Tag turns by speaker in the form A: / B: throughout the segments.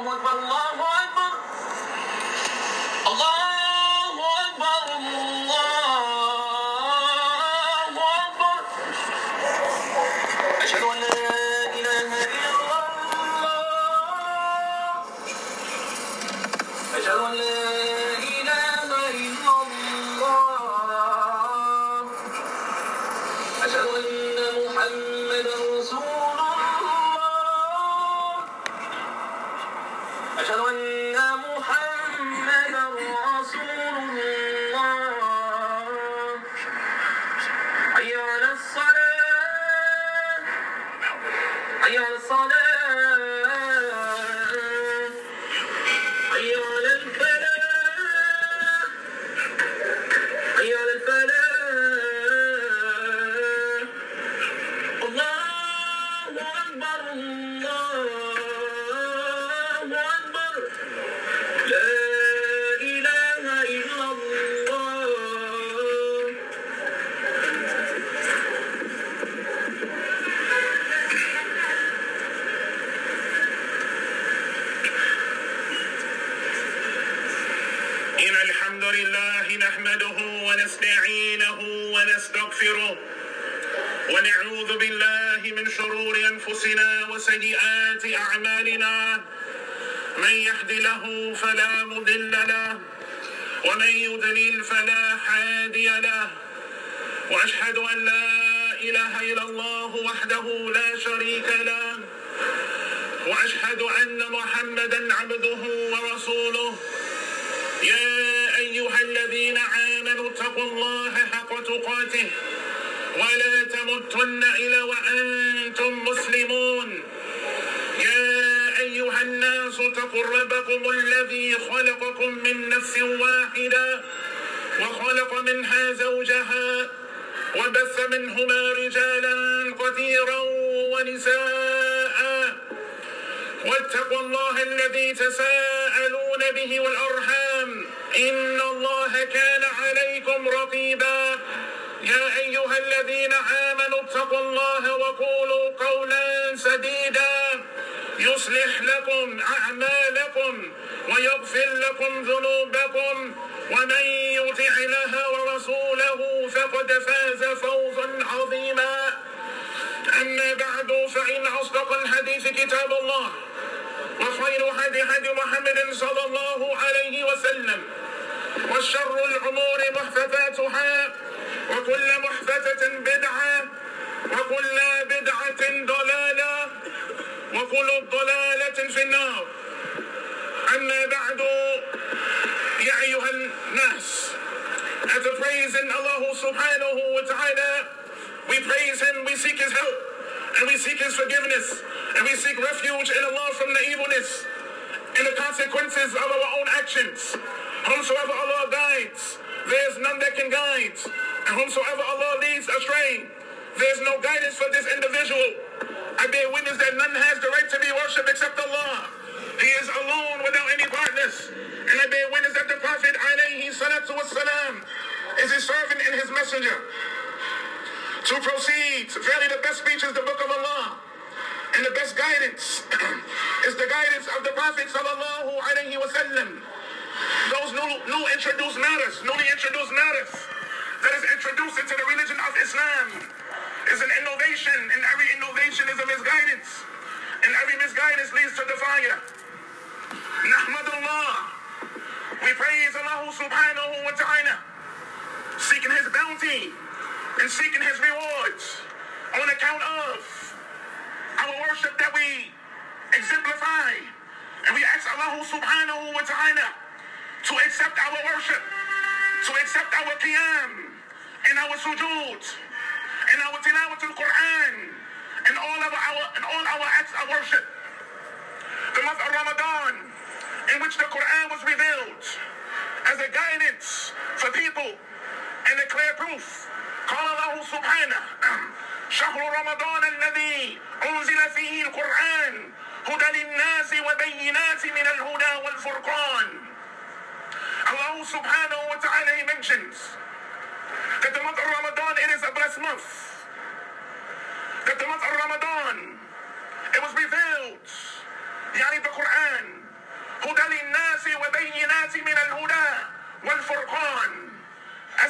A: الله أكبر الله أكبر الله أكبر الله أكبر أشهد أن لا إله إلا الله أشهد أن لا إله إلا الله أشهد أن محمدا رسول الله أشهد أن محمدا رسول الله حي على الصلاة حي على الصلاة حي على الفلاح حي على الفلاح الله أكبر الله أكبر لا إله إلا الله إن الحمد لله نحمده ونستعينه ونستغفره ونعوذ بالله من شرور أنفسنا وسيئات أعمالنا من يهد له فلا مضل له ومن يضلل فلا هادي له وأشهد أن لا إله إلا الله وحده لا شريك له وأشهد أن محمدا عبده ورسوله يا أيها الذين آمنوا اتقوا الله حق تقاته ولا تموتن إلا وأنتم مسلمون يا أيها الناس اتقوا ربكم الذي خلقكم من نفس واحدة وخلق منها زوجها وبث منهما رجالا كثيرا ونساء واتقوا الله الذي تساءلون به والأرحام إن الله كان عليكم رقيبا يا أيها الذين آمنوا اتقوا الله وقولوا قولا سديدا يصلح لكم أعمالكم ويغفر لكم ذنوبكم ومن يطع الله ورسوله فقد فاز فوزا عظيما أما بعد فإن أصدق الحديث كتاب الله وخير هدي محمد صلى الله عليه وسلم وشر الأمور محدثاتها وكل محدثة بدعة وكل بدعة ضلالة وكل ضلالة في النار أما بعد يا أيها الناس after praising Allah subhanahu wa ta'ala we praise him, we seek his help and we seek his forgiveness and we seek refuge in Allah from the evilness and the consequences of our own actions. Whomsoever Allah guides, there is none that can guide, and whomsoever Allah leads astray, there is no guidance for this individual. I bear witness that none has the right to be worshipped except Allah. He is alone without any partners. And I bear witness that the Prophet alayhi salatu wassalam is his servant and his messenger. To proceed, verily the best speech is the book of Allah. And the best guidance is the guidance of the Prophet sallallahu alayhi wasallam. Those newly introduced matters that is introduced into the religion of Islam is an innovation, and every innovation is a misguidance, and every misguidance leads to the fire. Nahmadullah, we praise Allah subhanahu wa ta'ala, seeking his bounty and seeking his rewards on account of our worship that we exemplify, and we ask Allah subhanahu wa ta'ala to accept our worship, to accept our qiyam, and our sujood, and our tilawatul Quran, and all our acts of worship. The month of Ramadan, in which the Quran was revealed as a guidance for people and a clear proof. قال الله سبحانه شهر رمضان الذي أنزل فيه القرآن هدى للناس وبينات من الهدى والفرقان. Allah subhanahu wa ta'ala, he mentions that the month of Ramadan, it is a blessed month. That the month of Ramadan, it was revealed, yani the Quran,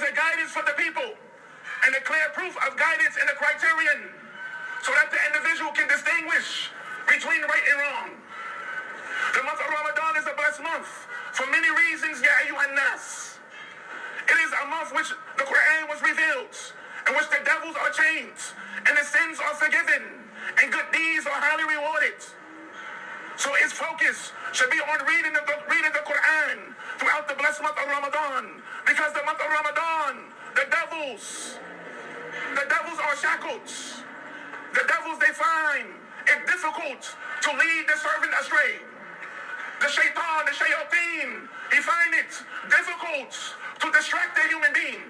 A: as a guidance for the people and a clear proof of guidance and a criterion so that the individual can distinguish between right and wrong. The month of Ramadan is a blessed month for many reasons, ya ayyuhan nas. It is a month which the Quran was revealed, in which the devils are chained, and the sins are forgiven, and good deeds are highly rewarded. So its focus should be on reading the Quran throughout the blessed month of Ramadan, because the month of Ramadan, the devils are shackled. The devils, they find it difficult to lead the servant astray. The shaitan, the shayateen, he find it difficult to distract the human being.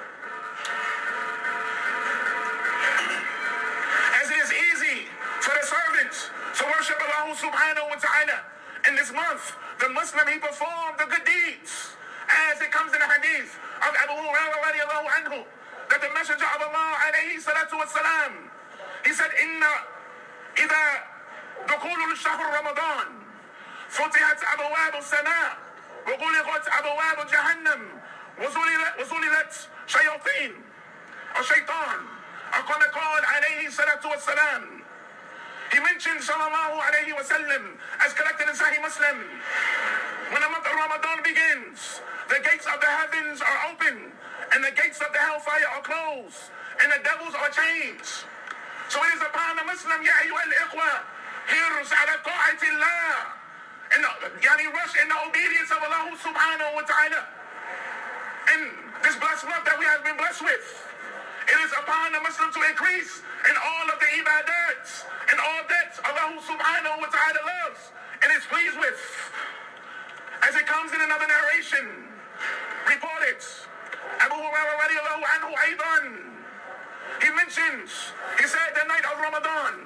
A: As it is easy for the servants to worship Allah subhanahu wa ta'ala in this month, the Muslim, he performed the good deeds. As it comes in the hadith of Abu Hurairah radiallahu anhu, that the Messenger of Allah alayhi salatu wassalam, he said, إذا دخول الشهر رمضان فتحت أبواب السماء وغلقت أبواب جهنم وزللت شياطين الشيطان. أو كما قال عليه الصلاة والسلام. He mentioned sallallahu alayhi wa sallam, as collected in Sahih Muslim, when the month of Ramadan begins, the gates of the heavens are open and the gates of the hellfire are closed and the devils are chained. So it is upon the Muslim, ya ayyuha al-ikhwa, hirs ala ta'ati Allah, and rush in the obedience of Allah subhanahu wa ta'ala. And this blessed month that we have been blessed with, it is upon the Muslim to increase in all of the ibadats and all that Allah subhanahu wa ta'ala loves and is pleased with. As it comes in another narration, reported, Abu Hurairah radiallahu anhu aydan, he mentions, he said, the night of Ramadan,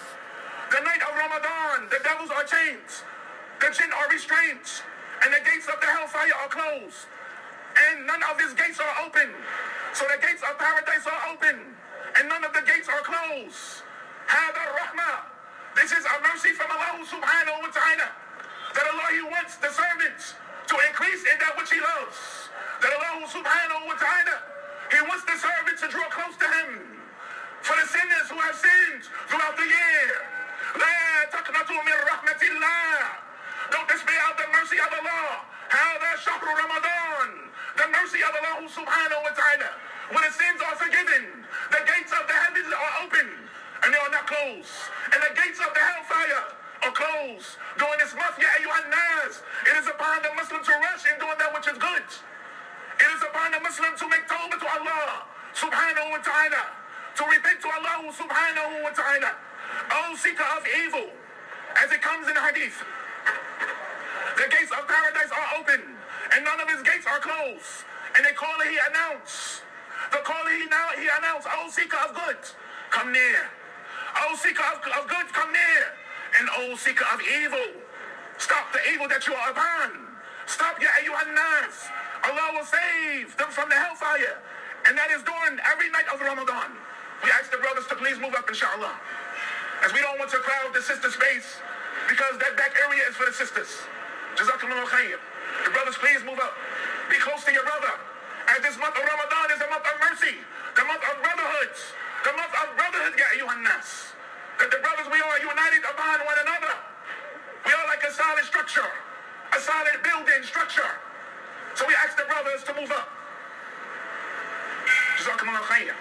A: the devils are chained, the jinn are restrained, and the gates of the hellfire are closed, and none of his gates are open. So the gates of paradise are open, and none of the gates are closed. Hada rahmah. This is a mercy from Allah subhanahu wa ta'ala. That Allah, he wants the servants to increase in that which he loves. That Allah subhanahu wa ta'ala, he wants the servants to draw close to him. For the sinners who have sinned throughout the year, لا تقنطوا من رحمة الله. Don't despair of the mercy of Allah. هذا شهر رمضان. The mercy of Allah subhanahu wa ta'ala. When the sins are forgiven, the gates of the heavens are open and they are not closed. And the gates of the hellfire are closed. During this month, ya ayyuhan nas, it is upon the Muslim to rush in doing that which is good. It is upon the Muslim to make tawbah to Allah subhanahu wa ta'ala, to repent to Allah subhanahu wa ta'ala. O seeker of evil, as it comes in the hadith, the gates of paradise are open and none of his gates are closed. And the caller he announced, O seeker of good, come near. O seeker of good, come near. And O seeker of evil, stop the evil that you are upon. Stop, ya ayyuhan nas. Allah will save them from the hellfire. And that is during every night of Ramadan. We ask the brothers to please move up, inshallah. As we don't want to crowd the sister space, because that back area is for the sisters. Jazakumullah khair. The brothers, please move up. Be close to your brother. As this month of Ramadan is a month of mercy, the month of brotherhood, ya ayyuhan nas. That the brothers, we are united upon one another. We are like a solid structure, a solid building structure. So we ask the brothers to move up. Jazakumullah khair.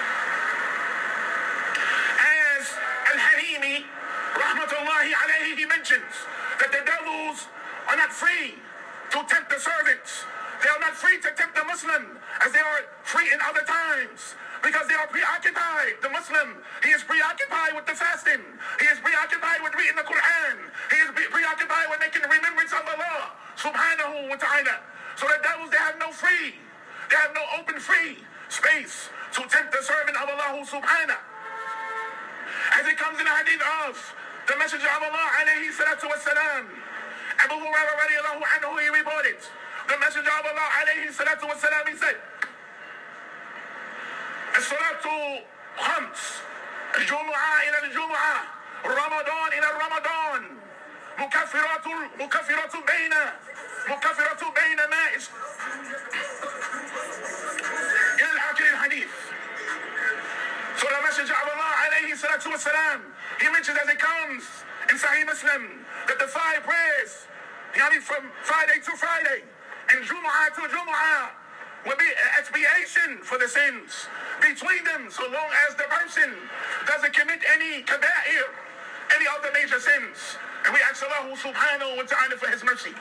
A: As Al-Harimi, rahmatullahi alayhi, he mentions that the devils are not free to tempt the servants. They are not free to tempt the Muslim as they are free in other times, because they are preoccupied. The Muslim, he is preoccupied with the fasting. He is preoccupied with reading the Quran. He is preoccupied with making remembrance of Allah subhanahu wa ta'ala. So the devils, they have no open free space to tempt the servant of Allah subhanahu. As it comes in the hadith of the Messenger of Allah alayhi salatu wassalam, Abu Hurairah radiallahu anhu, he reported, the Messenger of Allah alayhi salatu wassalam, he said, الصلاة خمس، الجمعة إلى الجمعة، رمضان إلى رمضان، مكفرة بين ماء إلى الآخر الحديث. So the Messenger of Allah alayhi salatu wasalam, he mentions as it comes in Sahih Muslim that the 5 prayers, from Friday to Friday and Jumu'ah to Jumu'ah, will be expiation for the sins between them, so long as the person doesn't commit any kaba'ir, any of the major sins. And we ask Allah subhanahu wa ta'ala for his mercy.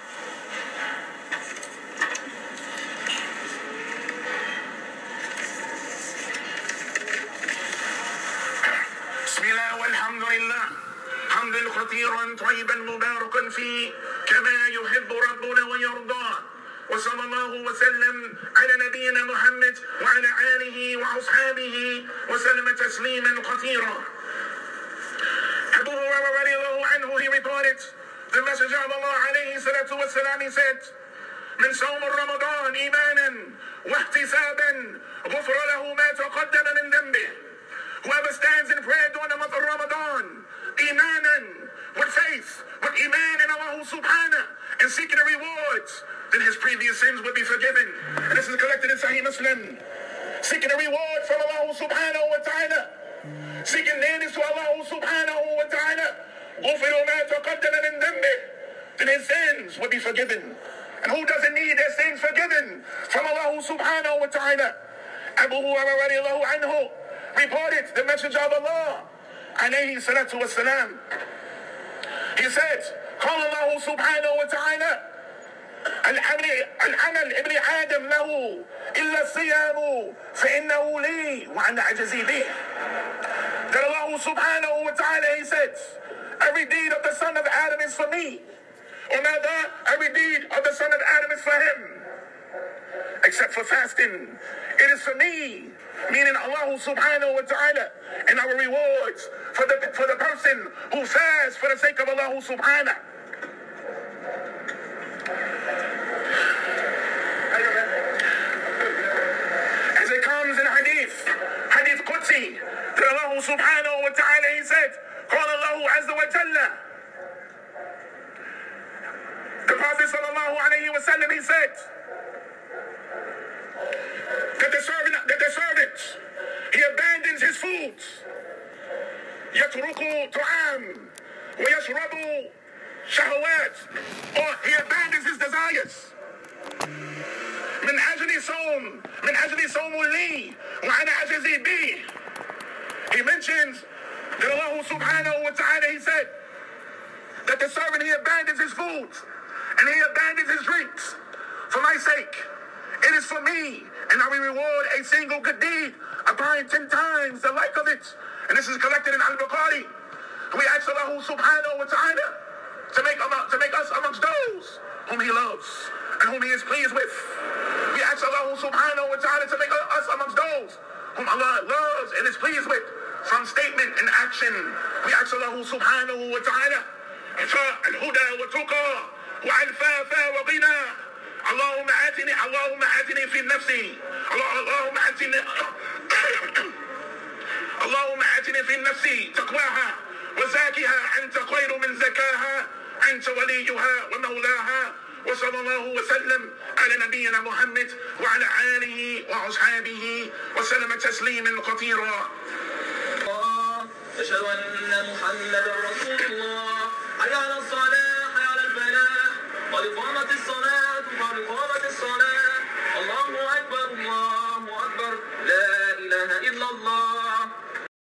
A: Bismillah walhamdulillah. حمدا كثيرا طيبا مباركا فيه كما يحب ربنا ويرضى. وصلى الله وسلم على نبينا محمد وعلى آله وأصحابه وسلم تسليما كثيرا. Abu Hurairah radiallahu anhu, he reported, the Messenger of Allah alayhi salatu wasalam, he said, من صوم رمضان إيمانا واحتسابا غفر له ما تقدم من ذنبه. Whoever stands in prayer during the month of Ramadan, imanan, with faith, with iman in Allah subhanahu, and seeking the rewards, then his previous sins will be forgiven. And this is collected in Sahih Muslim. Seeking the reward from Allah subhanahu wa ta'ala, seeking nearness to Allah subhanahu wa ta'ala, غُفِرُ مَا تَقَدَّمَ مِن ذَنبِهِ, then his sins will be forgiven. And who doesn't need their sins forgiven from Allah subhanahu wa ta'ala? Abu Hurairah radiallahu anhu reported, the Messenger of Allah alayhi salatu wassalam, he said, قال الله سبحانه وتعالى العمل ابن آدم له إلا الصيام فإنه لي وأنا أجزي به. That Allah subhanahu wa ta'ala, he said, every deed of the son of Adam is for me. Or rather, every deed of the son of Adam is for him, except for fasting. It is for me, meaning Allah subhanahu wa ta'ala, and our rewards for the person who fasts for the sake of Allah subhanahu. As it comes in hadith Qudsi, that Allah subhanahu wa ta'ala, he said, قال الله عز وجل, the Prophet sallallahu alayhi wa sallam, he said, that the servant, he abandons his food, يترك طعام ويشرب شهوات, or he abandons his desires. من أجل صوم لي وأنا أجزي به. He mentions that Allah subhanahu wa ta'ala, he said that the servant, he abandons his food and he abandons his drinks for my sake. It is for me, and I will reward a single good deed upon 10 times the like of it. And this is collected in Al-Bukhari. We ask Allah subhanahu wa ta'ala to make us amongst those whom he loves and whom he is pleased with. We ask Allah subhanahu wa ta'ala to make us amongst those whom Allah loves and is pleased with, from statement and action. We ask Allah subhanahu wa ta'ala الهدى والتقى والعفاف وغنى. اللهم آتني في نفسي اللهم آتني في نفسي تقواها وزكها أنت خير من زكاها أنت وليها ومولاها. وصلى الله وسلم على نبينا محمد وعلى آله وأصحابه وسلم تسليما كثيرا.
B: أشهد أن محمدا رسول الله. حي على الصلاة حي على الفلاح قد قامت الصلاة قد قامت الصلاة. الله أكبر الله أكبر لا إله إلا الله.